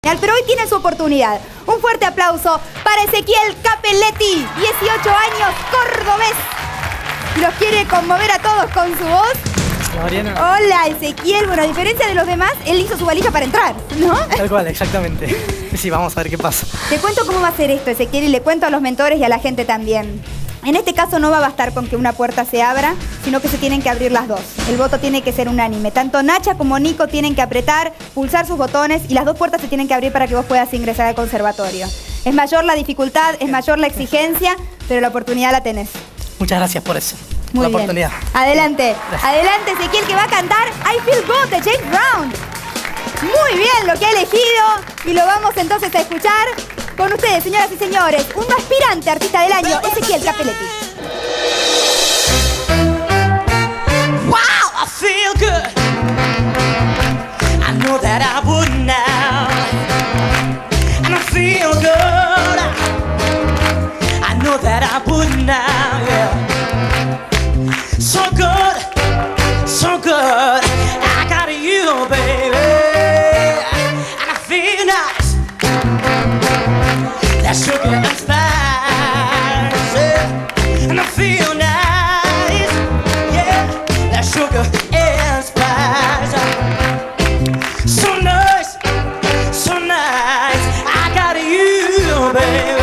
genial, pero hoy tiene su oportunidad. Un fuerte aplauso para Ezequiel Capelletti, 18 años, cordobés. Los quiere conmover a todos con su voz. Hola, Mariana. Hola, Ezequiel. Bueno, a diferencia de los demás, él hizo su valija para entrar, ¿no? Tal cual, exactamente. Sí, vamos a ver qué pasa. Te cuento cómo va a ser esto, Ezequiel, y le cuento a los mentores y a la gente también. En este caso no va a bastar con que una puerta se abra, sino que se tienen que abrir las dos. El voto tiene que ser unánime. Tanto Nacha como Nico tienen que apretar, pulsar sus botones y las dos puertas se tienen que abrir para que vos puedas ingresar al conservatorio. Es mayor la dificultad, es mayor la exigencia, pero la oportunidad la tenés. Muchas gracias por eso. Muy por la bien. oportunidad. Adelante. Gracias. Adelante, Ezequiel, que va a cantar I Feel Good de James Brown. Muy bien lo que ha elegido y lo vamos entonces a escuchar con ustedes, señoras y señores. Un aspirante artista del año, Ezequiel Capelletti. Wow, I feel good. I know that I would now. And I feel good. I know that I would now, yeah. So good, so good. I got you, baby. And I feel nice. That sugar and spice, yeah. And I feel nice, yeah. That sugar and spice. So nice, so nice. I got you, baby.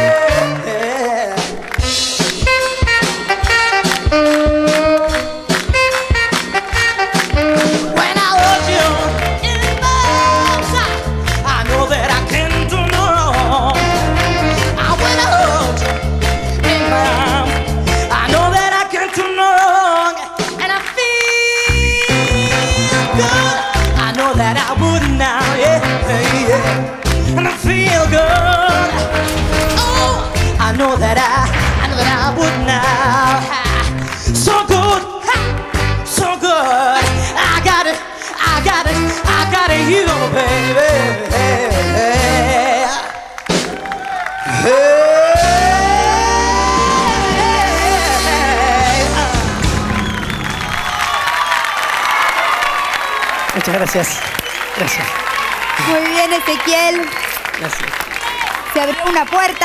When I hold you in my arms, I know that I can do no wrong. When I hold you in my arms, I know that I can do no wrong. And I feel good. I know that I would now, yeah, yeah. And I feel good. Oh, I know that I would now. So good, so good. I got it, you, baby. Muchas gracias. Gracias. Muy bien, Ezequiel. Gracias. Se abrió una puerta.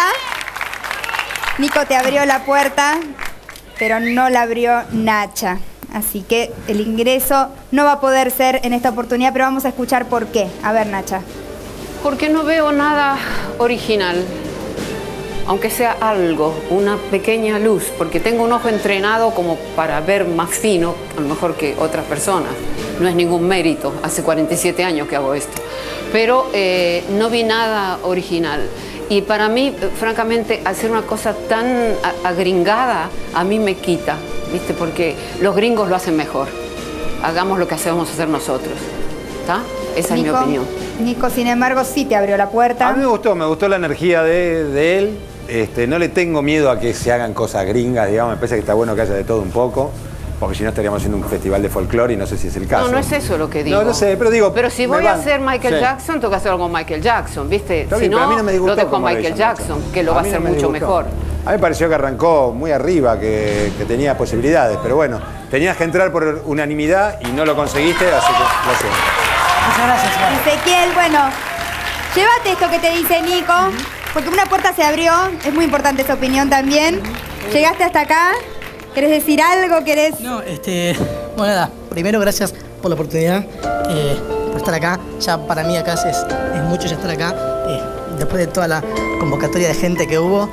Nico te abrió la puerta, pero no la abrió Nacha. Así que el ingreso no va a poder ser en esta oportunidad, pero vamos a escuchar por qué. A ver, Nacha. Porque no veo nada original, aunque sea algo, una pequeña luz, porque tengo un ojo entrenado como para ver más fino, a lo mejor que otras personas. No es ningún mérito, hace 47 años que hago esto. Pero no vi nada original. Y para mí, francamente, hacer una cosa tan agringada, a mí me quita, ¿viste? Porque los gringos lo hacen mejor. Hagamos lo que hacemos hacer nosotros, ¿está? Esa es mi opinión. Nico, sin embargo, sí te abrió la puerta. A mí me gustó la energía de él. No le tengo miedo a que se hagan cosas gringas, digamos. Me parece que está bueno que haya de todo un poco. Porque si no estaríamos haciendo un festival de folclore y no sé si es el caso. No, no es eso lo que digo. No, no sé, pero digo... Pero si voy a hacer Michael Jackson, tengo que hacer algo con Michael Jackson, ¿viste? Está Si bien, no, pero a mí no me disgustó lo dejo a como lo Michael hizo Jackson, Nacha. que lo va a mí hacer no me mucho disgustó. mejor. A mí me pareció que arrancó muy arriba, que tenía posibilidades. Pero bueno, tenías que entrar por unanimidad y no lo conseguiste, así que lo siento. Muchas gracias, Mariana. Ezequiel, bueno, llévate esto que te dice Nico, porque una puerta se abrió, es muy importante esa opinión también. Llegaste hasta acá, ¿querés decir algo? ¿Querés...? No, bueno, nada, primero gracias por la oportunidad, por estar acá. Ya para mí acá es mucho ya estar acá, después de toda la convocatoria de gente que hubo.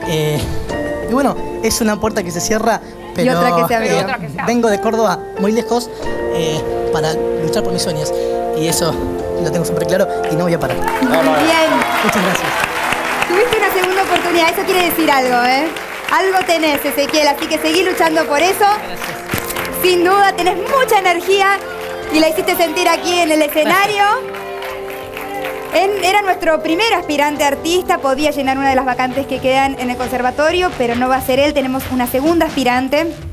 Y bueno, es una puerta que se cierra, pero Y otra que se abrió. Vengo de Córdoba muy lejos para luchar por mis sueños. Y eso lo tengo súper claro y no voy a parar. Muy bien. Muchas gracias. Tuviste una segunda oportunidad, eso quiere decir algo, ¿eh? Algo tenés, Ezequiel, así que seguí luchando por eso. Sin duda, tenés mucha energía y la hiciste sentir aquí en el escenario. Era nuestro primer aspirante artista, podía llenar una de las vacantes que quedan en el conservatorio, pero no va a ser él, tenemos una segunda aspirante.